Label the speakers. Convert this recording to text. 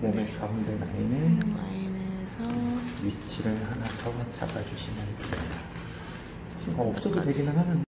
Speaker 1: 몸의 가운데 라인에
Speaker 2: 라인에서
Speaker 1: 위치를 하나 더 잡아주시면 됩니다. 없어도 되기는 하는데